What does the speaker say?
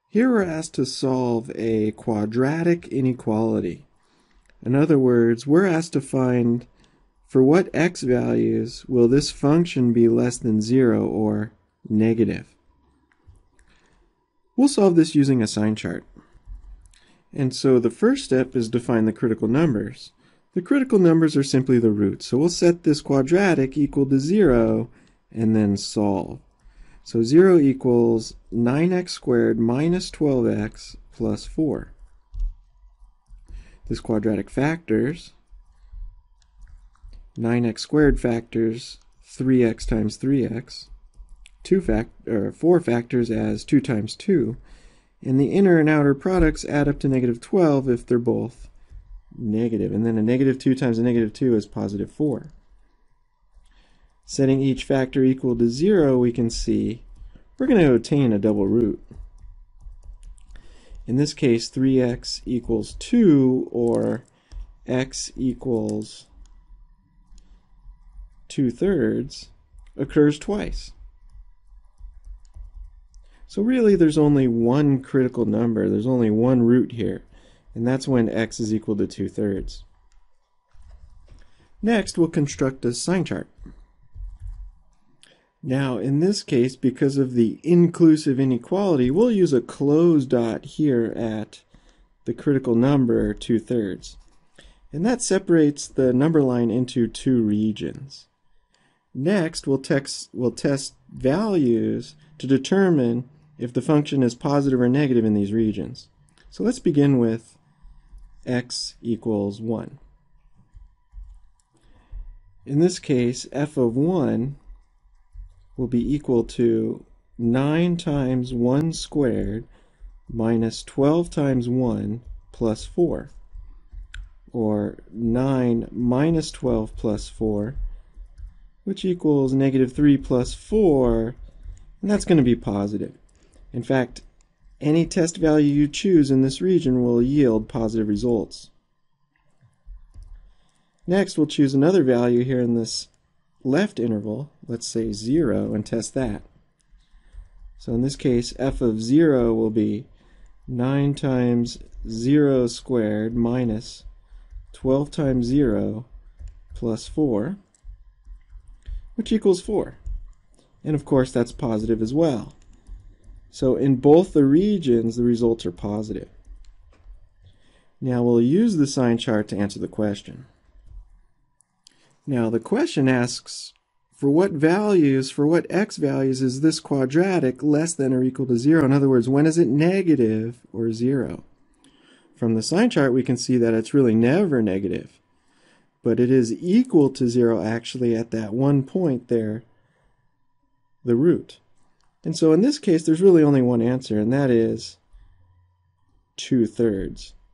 Here we're asked to solve a quadratic inequality. In other words, we're asked to find for what x values will this function be less than 0 or negative. We'll solve this using a sign chart. And so the first step is to find the critical numbers. The critical numbers are simply the roots. So we'll set this quadratic equal to 0 and then solve. So 0 equals 9x squared minus 12x plus 4. This quadratic factors 9x squared factors 3x times 3x, 4 factors as 2 times 2, and the inner and outer products add up to negative 12 if they're both negative. And then a negative 2 times a negative 2 is positive 4. Setting each factor equal to 0, we can see we're going to obtain a double root. In this case, 3x equals 2, or x equals 2/3, occurs twice. So really there's only one critical number, there's only one root here, and that's when x is equal to 2/3. Next, we'll construct a sign chart. Now, in this case, because of the inclusive inequality, we'll use a closed dot here at the critical number 2/3. And that separates the number line into two regions. Next, we'll test values to determine if the function is positive or negative in these regions. So let's begin with x equals 1. In this case, f of 1 will be equal to 9 times 1 squared minus 12 times 1 plus 4, or 9 minus 12 plus 4, which equals negative 3 plus 4, and that's going to be positive. In fact, any test value you choose in this region will yield positive results. Next, we'll choose another value here in this left interval, let's say 0, and test that. So in this case, f of 0 will be 9 times 0 squared minus 12 times 0 plus 4, which equals 4. And of course that's positive as well. So in both the regions, the results are positive. Now we'll use the sign chart to answer the question. Now the question asks, for what x values is this quadratic less than or equal to 0? In other words, when is it negative or 0? From the sign chart we can see that it's really never negative, but it is equal to 0 actually at that one point there, the root. And so in this case there's really only one answer, and that is 2/3.